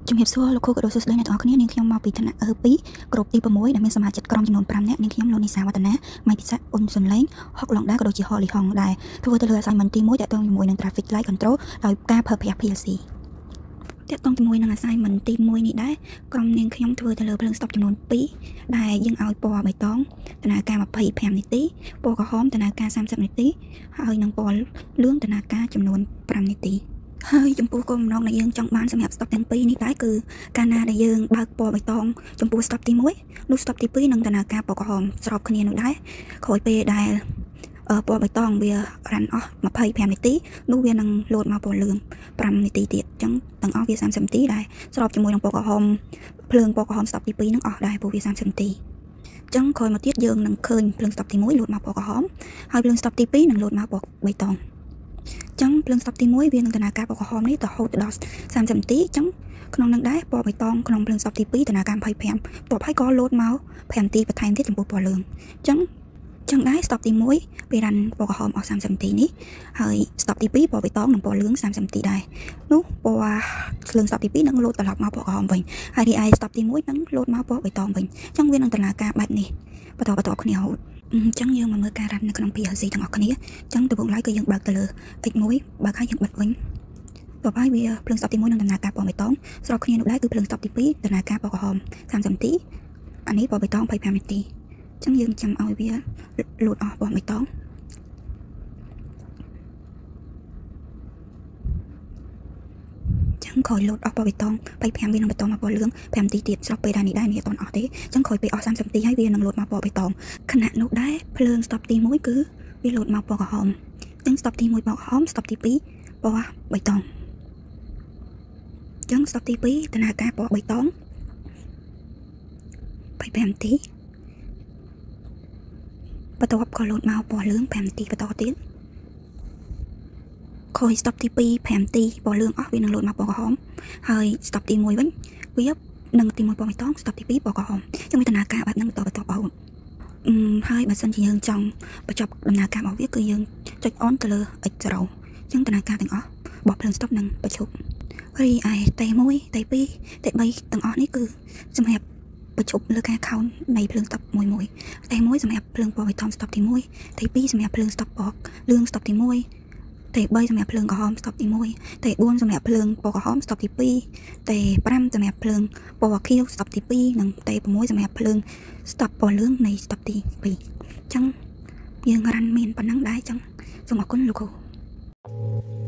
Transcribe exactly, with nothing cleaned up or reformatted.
ជំរាបសួរលោកគ្រូក៏ដូចសួស្តីអ្នកទាំងអស់គ្នានាងខ្ញុំមកពីឋានៈអឺពីក្រុមទីប្រាំមួយដែលមានសមាជិកក្រុមចំនួនប្រាំនាក់នាងខ្ញុំលោកនីសាវឌ្ឍនាម៉ៃពិសាអ៊ុនសុនលេងហុកឡុងដាក៏ដូចជាហលីហុងដែរធ្វើទៅលើ assignment ទីមួយតាក់ទងជាមួយនឹង traffic light control ដោយការប្រើប្រាស់ pê lờ xê តាក់ទងជាមួយនឹង assignment ទីមួយនេះដែរក្រុមនាងខ្ញុំធ្វើទៅលើភ្លើង stop ចំនួនពីរដែលយើងឲ្យពណ៌បៃតងដំណើរការម្ភៃប្រាំនាទីពណ៌ក្រហមដំណើរការសាមសិបនាទីហើយនិងពណ៌លឿងដំណើរការចំនួនប្រាំនាទីហើយចំពោះគោលបំណងដែលយើងចង់បានសម្រាប់ stop ទាំងពីរនេះដែរគឺកាលណាដែលយើងបើកពណ៌បៃតងចំពោះ stop ទីមួយនោះ stop ទីពីរនឹងដំណើរការពណ៌ក្រហមស្របគ្នានោះដែរក្រោយពេលដែលពណ៌បៃតងវារ៉ាន់អស់ម្ភៃប្រាំនាទីនោះវានឹងលោតមកពណ៌លឿងប្រាំនាទីទៀតអញ្ចឹងទាំងអស់វាសាមសិបនាទីដែរស្របជាមួយនឹងពណ៌ក្រហមភ្លើងពណ៌ក្រហម stop ទីពីរនឹងអស់ដែរព្រោះវាសាមសិបនាទីអញ្ចឹងក្រោយមកទៀតយើងនឹងឃើញភ្លើង stop ទីមួយលោតមកពណ៌ក្រហមហើយភ្លើង stop ទីពីរនឹងលោតមកពណ៌បៃតងចឹងភ្លើង stop ទីមួយវានឹងដំណើរការពណ៌ក្រហមនេះរហូតដល់សាមសិបនាទីចឹងក្នុងនឹងដែរពណ៌បៃតងក្នុងភ្លើង stop ទីពីរដំណើរការម្ភៃប្រាំតបហើយក៏លោតមកប្រាំនាទីបន្ថែមទៀតចំពោះពណ៌លឿងចឹងចឹងដែរ stop ទីមួយពេលរ៉ាន់ពណ៌ក្រហមអស់សាមសិបនាទីនេះហើយ stop ទីពីរពណ៌បៃតងនិងពណ៌លឿងសាមសិបនាទីដែរនោះពណ៌ភ្លើង stop ទីពីរនឹងលោតត្រឡប់មកពណ៌ក្រហមវិញហើយរីឯ stop ទីមួយនឹងលោតមកពណ៌បៃតងវិញចឹងវានឹងដំណើរការបែបនេះបន្តបន្តគ្នារហូតអញ្ចឹងយើងមកមើលការរ៉ាន់នៅក្នុង pê lờ xê ទាំងអស់គ្នាអញ្ចឹងដំបូងឡើយគឺយើងបើកទៅលើ x មួយបើកហើយយើងបិទវិញតបហើយវាភ្លើង stop ទីមួយនឹងដំណើរការពណ៌បៃតងស្របគ្នានោះដែរគឺភ្លើង stop ទីពីរដំណើរការពណ៌ក្រហមសាមសិបនាទីអានេះពណ៌បៃតងម្ភៃប្រាំនាទីអញ្ចឹងយើងចាំឲ្យវាលោតអស់ពណ៌បៃតងចឹងក្រោយលោតអស់ពណ៌បៃតងម្ភៃប្រាំវានឹងបន្តមកពណ៌លឿងប្រាំនាទីទៀតស្របពេលដែរនេះដែរនេះអត់ទាន់អស់ទេអញ្ចឹងក្រោយពេលអស់សាមសិបនាទីហើយវានឹងលោតមកពណ៌បៃតងខណៈនោះដែរភ្លើង stop ទីមួយគឺវាលោតមកពណ៌ក្រហមអញ្ចឹង stop ទីមួយពណ៌ក្រហម stop ទីពីរពណ៌បៃតងអញ្ចឹង stop ទីពីរដំណើរការពណ៌បៃតងម្ភៃប្រាំនាទីបន្ទាប់ក៏លោតមកពណ៌លឿងប្រាំនាទីបន្តទៀតក្រោយ stop ទីពីរប្រាំនាទីពណ៌លឿងអស់វានឹងលោតមកពណ៌ក្រហមហើយ stop ទីមួយវិញវានឹងទីមួយពណ៌បៃតង stop ទីពីរពណ៌ក្រហមអញ្ចឹងវាដំណើរការបែបហ្នឹងបន្តបន្តរហូតអឺហើយបើសិនជាយើងចង់បញ្ចប់ដំណើរការរបស់វាគឺយើងចុច on ទៅលើ x ゼロ អញ្ចឹងដំណើរការទាំងអស់របស់ភ្លើង stop នឹងបញ្ឈប់រីឯតេមួយតេពីរតេបីទាំងអស់នេះគឺសម្រាប់បញ្ឈប់លើការ count នៃភ្លើង stop មួយមួយតេមួយសម្រាប់ភ្លើងពណ៌បៃតង stop ទីមួយតេពីរសម្រាប់ភ្លើង stop ពណ៌លឿង stop ទីមួយតេបីសម្រាប់ភ្លើងក្រហម stop ទីមួយតេបួនសម្រាប់ភ្លើងពណ៌ក្រហម stop ទីពីរតេប្រាំសម្រាប់ភ្លើងពណ៌ខៀវ stop ទីពីរនិងតេ៦សម្រាប់ភ្លើង stop ពណ៌លឿងនៃ stop ទីពីរអញ្ចឹងយើងរ៉ាន់មានប៉ុណ្ណឹងដែរអញ្ចឹងសូមអរគុណលោកគ្រូ